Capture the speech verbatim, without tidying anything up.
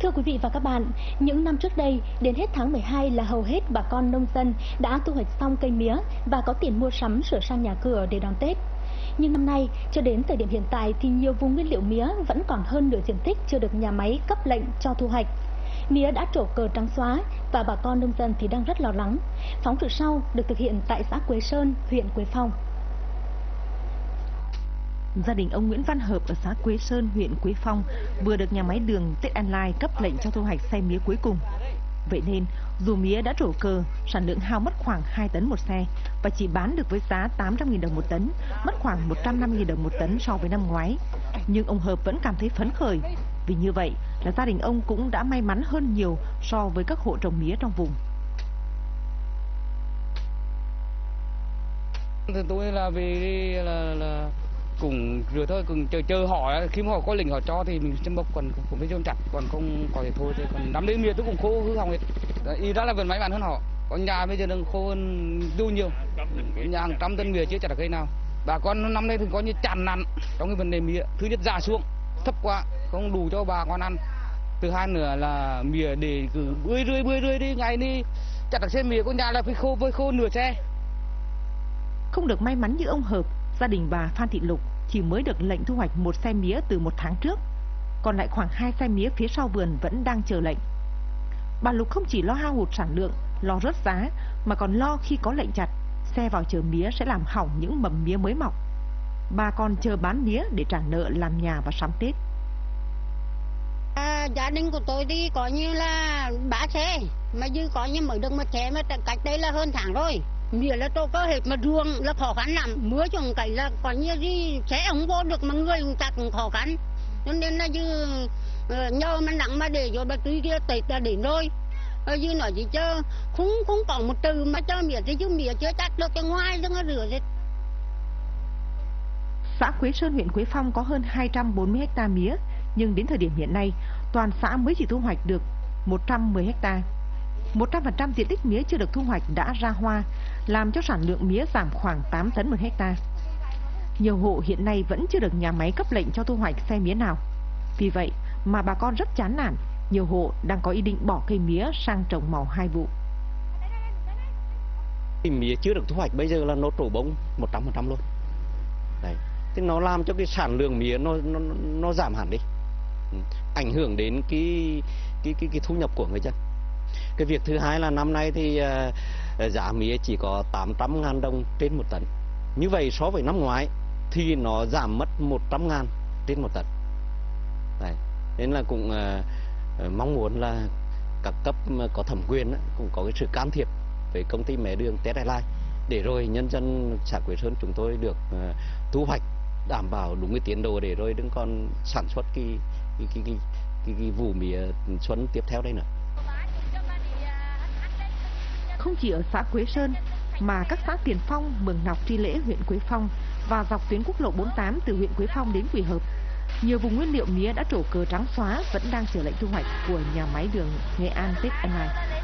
Thưa quý vị và các bạn, những năm trước đây, đến hết tháng mười hai là hầu hết bà con nông dân đã thu hoạch xong cây mía và có tiền mua sắm sửa sang nhà cửa để đón Tết. Nhưng năm nay, cho đến thời điểm hiện tại thì nhiều vùng nguyên liệu mía vẫn còn hơn nửa diện tích chưa được nhà máy cấp lệnh cho thu hoạch. Mía đã trổ cờ trắng xóa và bà con nông dân thì đang rất lo lắng. Phóng sự sau được thực hiện tại xã Quế Sơn, huyện Quế Phong. Gia đình ông Nguyễn Văn Hợp ở xã Quế Sơn, huyện Quế Phong vừa được nhà máy đường Tết An Lai cấp lệnh cho thu hoạch xe mía cuối cùng. Vậy nên, dù mía đã trổ cờ, sản lượng hao mất khoảng hai tấn một xe và chỉ bán được với giá tám trăm nghìn đồng một tấn, mất khoảng một trăm năm mươi nghìn đồng một tấn so với năm ngoái. Nhưng ông Hợp vẫn cảm thấy phấn khởi, vì như vậy là gia đình ông cũng đã may mắn hơn nhiều so với các hộ trồng mía trong vùng. Thì tôi là vì là, là cũng rồi thôi, cũng chờ chờ họ, khi mà họ có lệnh họ cho thì mình chăm bốc, còn cũng phải chôn chặt, còn không có thì thôi. Thì còn năm đấy mía tôi cũng khô hư hỏng hết. Ý đó là vẫn may mắn hơn họ. Còn nhà bây giờ đang khô hơn tiêu nhiều, nhà hàng trăm tấn mía chưa chặt được cây nào. Bà con năm nay thì có như tràn nặng trong cái vấn đề mía. Thứ nhất giá xuống thấp quá, không đủ cho bà con ăn. Thứ hai nữa là mía để cứ bươi rươi bươi rươi đi ngày đi chặt được xe mía của nhà là phải khô với khô nửa xe. Không được may mắn như ông Hợp, gia đình bà Phan Thị Lục chỉ mới được lệnh thu hoạch một xe mía từ một tháng trước, còn lại khoảng hai xe mía phía sau vườn vẫn đang chờ lệnh. Bà Lục không chỉ lo hao hụt sản lượng, lo rớt giá, mà còn lo khi có lệnh chặt, xe vào chở mía sẽ làm hỏng những mầm mía mới mọc. Bà còn chờ bán mía để trả nợ làm nhà và sắm Tết. À, gia đình của tôi thì có như là ba xe, mà dư có như mới được một xe mà cách đây là hơn tháng rồi. Mía là tôi có hết mà ruộng là khó khăn lắm, mưa trồng cái là có như gì sẽ không vô được mà người chặt cũng khó khăn, cho nên là dư nhờ mà nặng mà để cho bà tuy kia Tết là đến rồi, dư nói gì chứ không không có một từ mà cho mía thì chứ mía chưa chặt được cái ngoài chứ nó rửa hết. Xã Quế Sơn, huyện Quế Phong có hơn hai trăm bốn mươi héc ta mía, nhưng đến thời điểm hiện nay toàn xã mới chỉ thu hoạch được một trăm mười héc ta. một trăm phần trăm diện tích mía chưa được thu hoạch đã ra hoa, làm cho sản lượng mía giảm khoảng tám tấn một hecta. Nhiều hộ hiện nay vẫn chưa được nhà máy cấp lệnh cho thu hoạch xe mía nào. Vì vậy mà bà con rất chán nản, nhiều hộ đang có ý định bỏ cây mía sang trồng màu hai vụ. Mía chưa được thu hoạch bây giờ là nó trổ bông một trăm phần trăm luôn. Đấy, thì nó làm cho cái sản lượng mía nó nó nó giảm hẳn đi, ảnh hưởng đến cái cái cái cái thu nhập của người dân. Cái việc thứ hai là năm nay thì uh, giá mía chỉ có tám trăm ngàn đồng trên một tấn. Như vậy so với năm ngoái thì nó giảm mất một trăm ngàn trên một tấn. Đấy. Nên là cũng uh, mong muốn là các cấp có thẩm quyền uh, cũng có cái sự can thiệp với công ty mía đường Tết An Lai để rồi nhân dân xã Quế Sơn chúng tôi được uh, thu hoạch đảm bảo đúng cái tiến độ để rồi đừng còn sản xuất cái cái cái cái, cái, cái vụ mía xuân tiếp theo đây nữa. Không chỉ ở xã Quế Sơn mà các xã Tiền Phong, Mường Nọc, Tri Lễ, huyện Quế Phong và dọc tuyến quốc lộ bốn mươi tám từ huyện Quế Phong đến Quỳ Hợp, nhiều vùng nguyên liệu mía đã trổ cờ trắng xóa vẫn đang chờ lệnh thu hoạch của nhà máy đường Nghệ An Tết An Lai.